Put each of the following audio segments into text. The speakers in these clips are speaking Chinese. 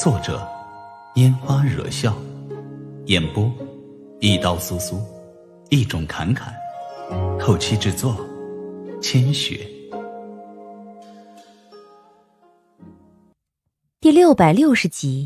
作者拈花惹笑，演播一刀苏苏，一种侃侃，后期制作千雪。 第660集。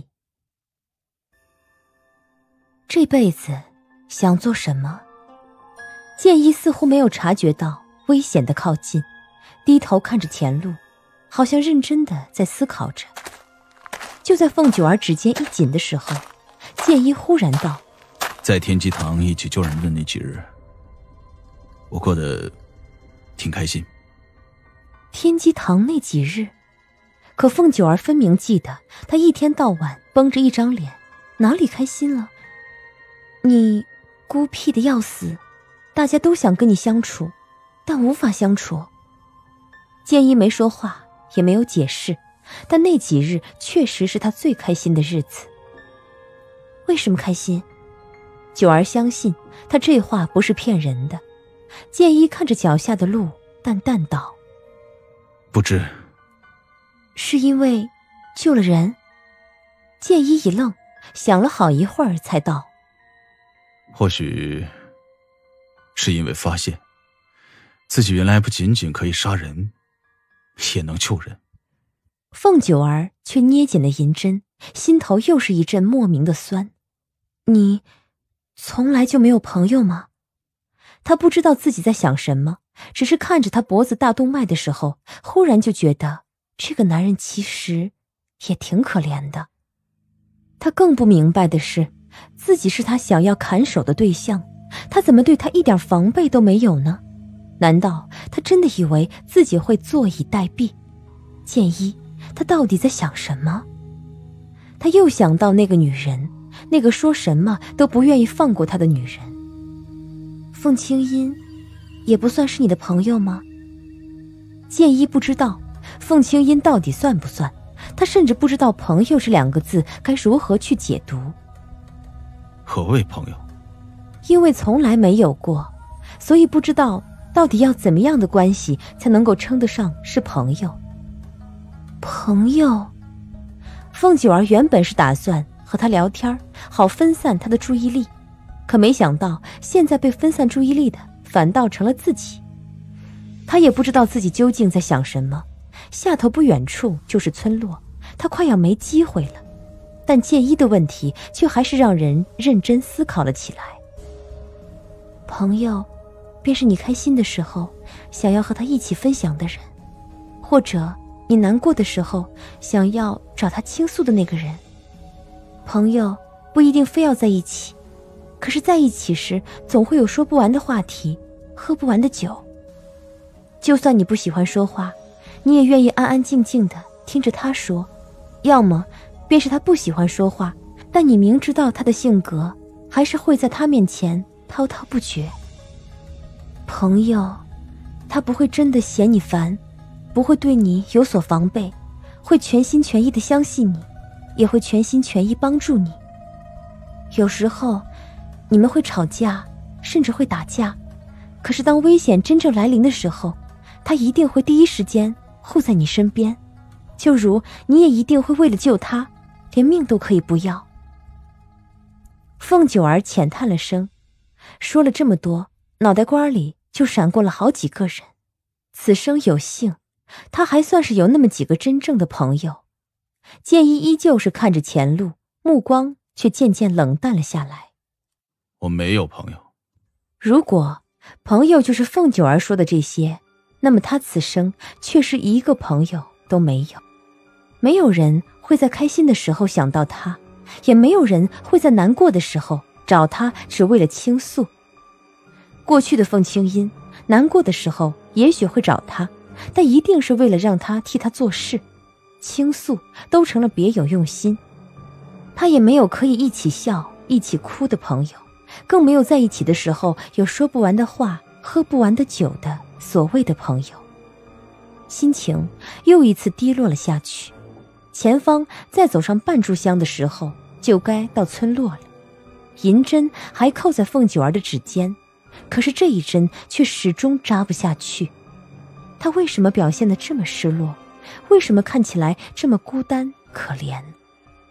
这辈子想做什么？剑一似乎没有察觉到危险的靠近，低头看着前路，好像认真的在思考着。就在凤九儿指尖一紧的时候，剑一忽然道： 在天机堂一起救人的那几日，我过得挺开心。 天机堂那几日？可凤九儿分明记得，她一天到晚绷着一张脸，哪里开心了？你孤僻的要死，大家都想跟你相处，但无法相处。剑一没说话，也没有解释，但那几日确实是他最开心的日子。为什么开心？九儿相信他这话不是骗人的。剑一看着脚下的路，淡淡道： 不知。 是因为救了人？剑一一愣，想了好一会儿才道： 或许是因为发现自己原来不仅仅可以杀人，也能救人。 凤九儿却捏紧了银针，心头又是一阵莫名的酸。你从来就没有朋友吗？他不知道自己在想什么，只是看着他脖子大动脉的时候，忽然就觉得这个男人其实也挺可怜的。他更不明白的是，自己是他想要砍手的对象，他怎么对他一点防备都没有呢？难道他真的以为自己会坐以待毙？剑一，他到底在想什么？他又想到那个女人，那个说什么都不愿意放过他的女人。凤清音也不算是你的朋友吗？剑一不知道凤清音到底算不算，他甚至不知道朋友这两个字该如何去解读。 何谓朋友？ 因为从来没有过，所以不知道到底要怎么样的关系才能够称得上是朋友。朋友？凤九儿原本是打算和他聊天，好分散他的注意力，可没想到现在被分散注意力的反倒成了自己。他也不知道自己究竟在想什么，下头不远处就是村落，他快要没机会了。但剑一的问题却还是让人认真思考了起来。朋友便是你开心的时候想要和他一起分享的人，或者你难过的时候想要找他倾诉的那个人。朋友不一定非要在一起，可是在一起时总会有说不完的话题，喝不完的酒。就算你不喜欢说话，你也愿意安安静静的听着他说，要么便是他不喜欢说话，但你明知道他的性格，还是会在他面前滔滔不绝。朋友，他不会真的嫌你烦，不会对你有所防备，会全心全意的相信你，也会全心全意帮助你。有时候你们会吵架，甚至会打架，可是当危险真正来临的时候，他一定会第一时间护在你身边，就如你也一定会为了救他，连命都可以不要。凤九儿浅叹了声，说了这么多，脑袋瓜里就闪过了好几个人。此生有幸，他还算是有那么几个真正的朋友。剑一依旧是看着前路，目光却渐渐冷淡了下来。 我没有朋友。 如果朋友就是凤九儿说的这些，那么他此生却是一个朋友都没有。没有人会在开心的时候想到他，也没有人会在难过的时候找他只为了倾诉。过去的凤清音难过的时候也许会找他，但一定是为了让他替他做事，倾诉都成了别有用心。他也没有可以一起笑一起哭的朋友，更没有在一起的时候有说不完的话喝不完的酒的所谓的朋友。心情又一次低落了下去。前方再走上半炷香的时候，就该到村落了。银针还扣在凤九儿的指尖，可是这一针却始终扎不下去。他为什么表现得这么失落？为什么看起来这么孤单可怜？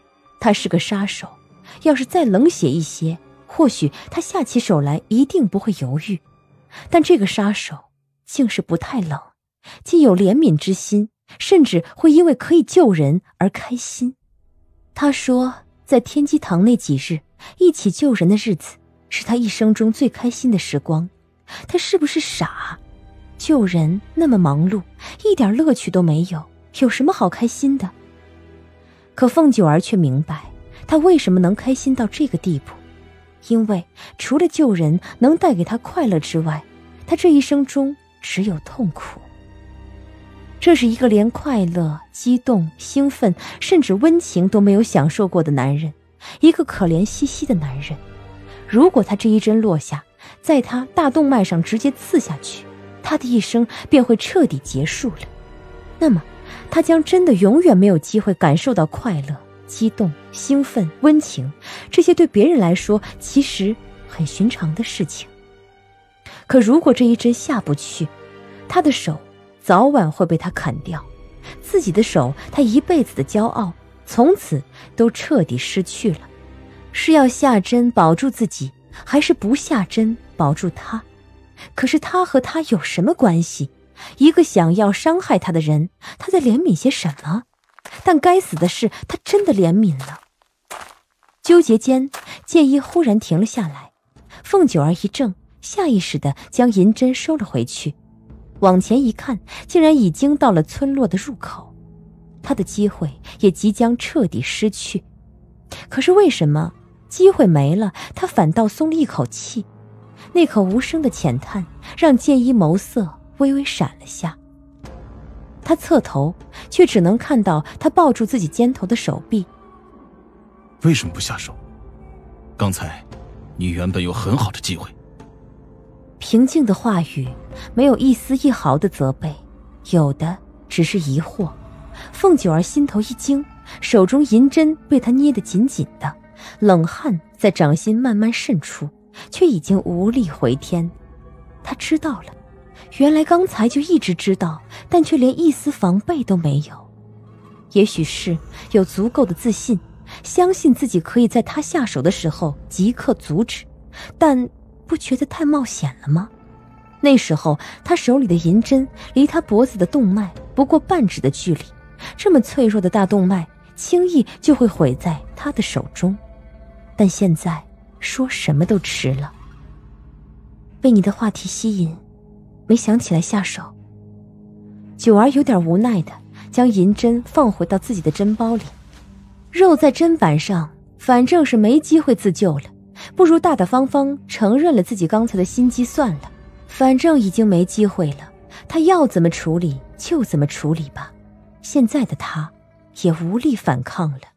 他是个杀手，要是再冷血一些，或许他下起手来一定不会犹豫。但这个杀手竟是不太冷，既有怜悯之心，甚至会因为可以救人而开心。他说在天机堂那几日一起救人的日子是他一生中最开心的时光。他是不是傻？救人那么忙碌，一点乐趣都没有，有什么好开心的？可凤九儿却明白他为什么能开心到这个地步，因为除了救人能带给他快乐之外，他这一生中只有痛苦。这是一个连快乐、激动、兴奋甚至温情都没有享受过的男人，一个可怜兮兮的男人。如果他这一针落下，在他大动脉上直接刺下去，他的一生便会彻底结束了。那么他将真的永远没有机会感受到快乐、激动、兴奋、温情，这些对别人来说其实很寻常的事情。可如果这一针下不去，他的手早晚会被他砍掉，自己的手，他一辈子的骄傲，从此都彻底失去了。是要下针保住自己，还是不下针保住他？可是他和他有什么关系？一个想要伤害他的人，他在怜悯些什么？但该死的是，他真的怜悯了。纠结间，剑衣忽然停了下来，凤九儿一怔，下意识地将银针收了回去。往前一看，竟然已经到了村落的入口，他的机会也即将彻底失去。可是为什么机会没了，他反倒松了一口气？那口无声的浅叹让剑衣眸色微微闪了下。他侧头，却只能看到他抱住自己肩头的手臂。 为什么不下手？刚才你原本有很好的机会。 平静的话语，没有一丝一毫的责备，有的只是疑惑。凤九儿心头一惊，手中银针被他捏得紧紧的，冷汗在掌心慢慢渗出，却已经无力回天。他知道了，原来刚才就一直知道，但却连一丝防备都没有。也许是有足够的自信，相信自己可以在他下手的时候即刻阻止，但不觉得太冒险了吗？那时候他手里的银针离他脖子的动脉不过半指的距离，这么脆弱的大动脉轻易就会毁在他的手中。但现在说什么都迟了。被你的话题吸引，没想起来下手。九儿有点无奈的将银针放回到自己的针包里。肉在砧板上，反正是没机会自救了，不如大大方方承认了自己刚才的心机算了。反正已经没机会了，他要怎么处理就怎么处理吧。现在的他也无力反抗了。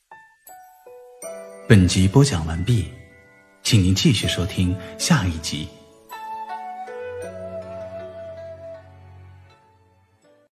本集播讲完毕，请您继续收听下一集。